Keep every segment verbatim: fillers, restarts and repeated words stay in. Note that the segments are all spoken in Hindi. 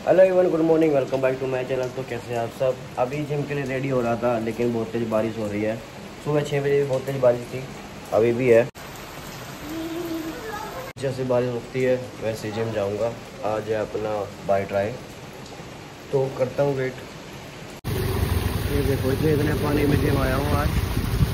Hello everyone, good morning, welcome back to my channel. तो कैसे हैं आप सब? अभी जिम के लिए रेडी हो रहा था, लेकिन बहुत तेज़ बारिश हो रही है। सुबह छः बजे भी बहुत तेज़ बारिश थी, अभी भी है। जैसे बारिश होती है वैसे जिम जाऊंगा। आज है अपना बाय ट्राई, तो करता हूँ वेट। ये देखो, इतने इतने पानी में जिम आया हूँ आज।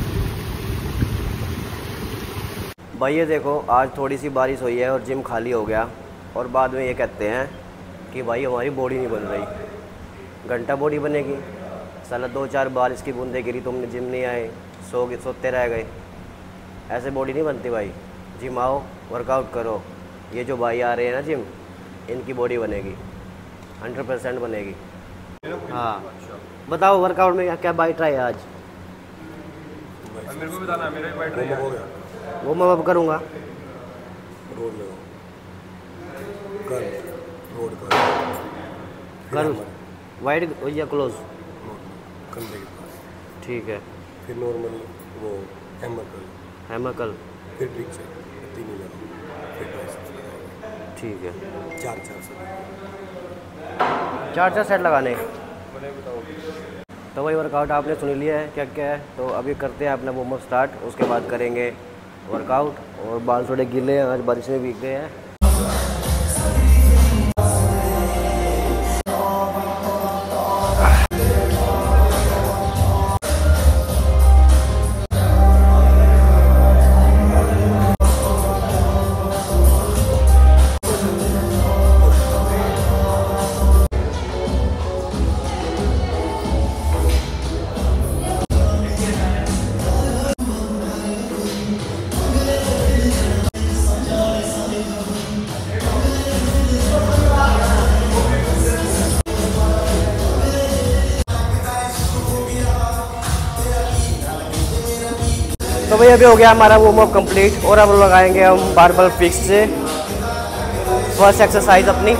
भाई ये देखो, आज थोड़ी सी बारिश हुई है और जिम खाली हो गया, और बाद में ये कहते हैं कि भाई हमारी बॉडी नहीं बन रही। घंटा बॉडी बनेगी? साला दो चार बारिश की बूंदें गिरी, तुमने जिम नहीं आए, सो सोते रह गए। ऐसे बॉडी नहीं बनती भाई। जिम आओ, वर्कआउट करो। ये जो भाई आ रहे हैं ना जिम, इनकी बॉडी बनेगी, हंड्रेड परसेंट बनेगी। हाँ बताओ, वर्कआउट में क्या क्या बाई ट्राई आज? मेरे को बताना, मेरा बाई ट्राई हो गया। वो मैं अब करूँगा। रोड लगाओ, कर रोड कर कर वाइड या क्लोज? कंधे के पास। ठीक है। फिर नॉर्मल वो हैमर कर, हैमर कर, फिर ट्रिक से तीन ही लगाओ, फिर ट्राइसेप्स लगाओ। ठीक है। चार चार से चार चार सेट लगाने। तो वही वर्कआउट आपने सुन लिया है क्या क्या है। तो अभी करते हैं अपना वार्म अप स्टार्ट, उसके बाद करेंगे वर्कआउट। और बाल थोड़े गीले हैं, आज बारिश में भीग गए हैं। तो भाई अभी हो गया हमारा वार्म अप कंप्लीट, और अब लगाएंगे हम बारबल फिक्स से फर्स्ट एक्सरसाइज अपनी।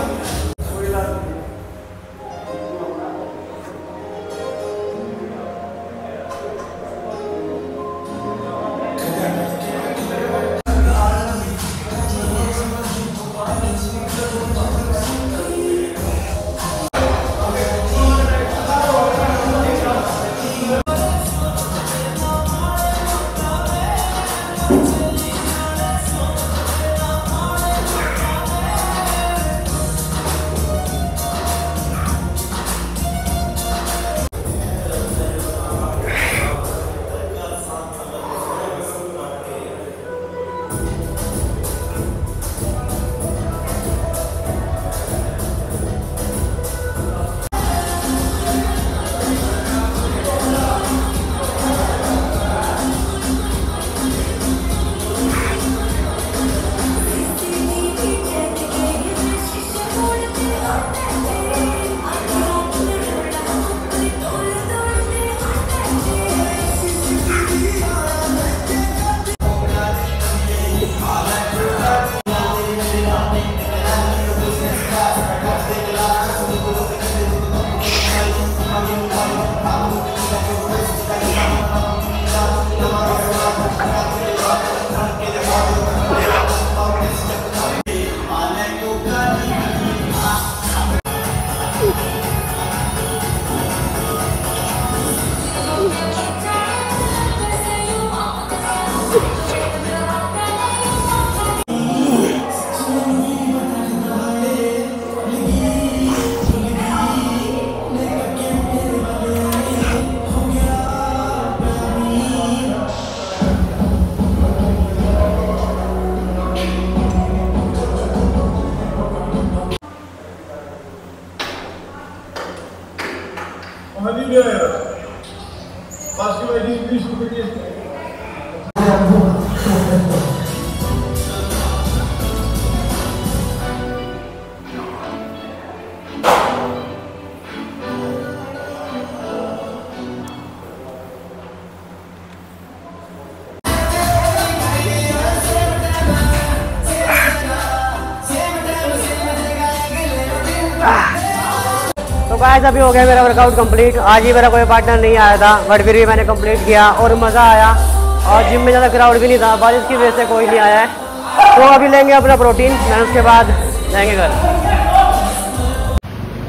तो गाइस अभी हो गया मेरा वर्कआउट कंप्लीट। आज ही मेरा कोई पार्टनर नहीं आया था, बट फिर भी मैंने कंप्लीट किया और मज़ा आया। और जिम में ज़्यादा क्राउड भी नहीं था, बारिश की वजह से कोई नहीं आया है। तो अभी लेंगे अपना प्रोटीन, मैं उसके बाद जाएंगे घर।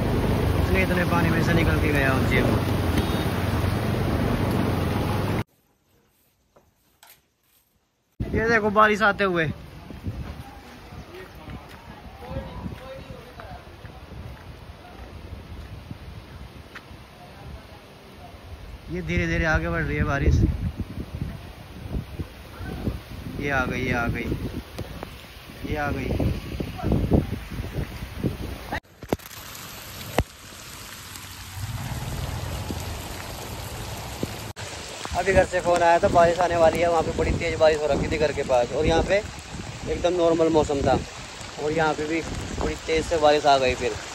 खुले पानी में से निकल के गया हूँ जिम। ये देखो बारिश आते हुए। ये धीरे धीरे आगे बढ़ रही है बारिश। ये आ गई, ये आ गई, ये आ गई। अभी घर से फ़ोन आया था बारिश आने वाली है, वहाँ पे बड़ी तेज़ बारिश हो रखी थी घर के पास, और यहाँ पे एकदम नॉर्मल मौसम था, और यहाँ पे भी बड़ी तेज़ से बारिश आ गई फिर।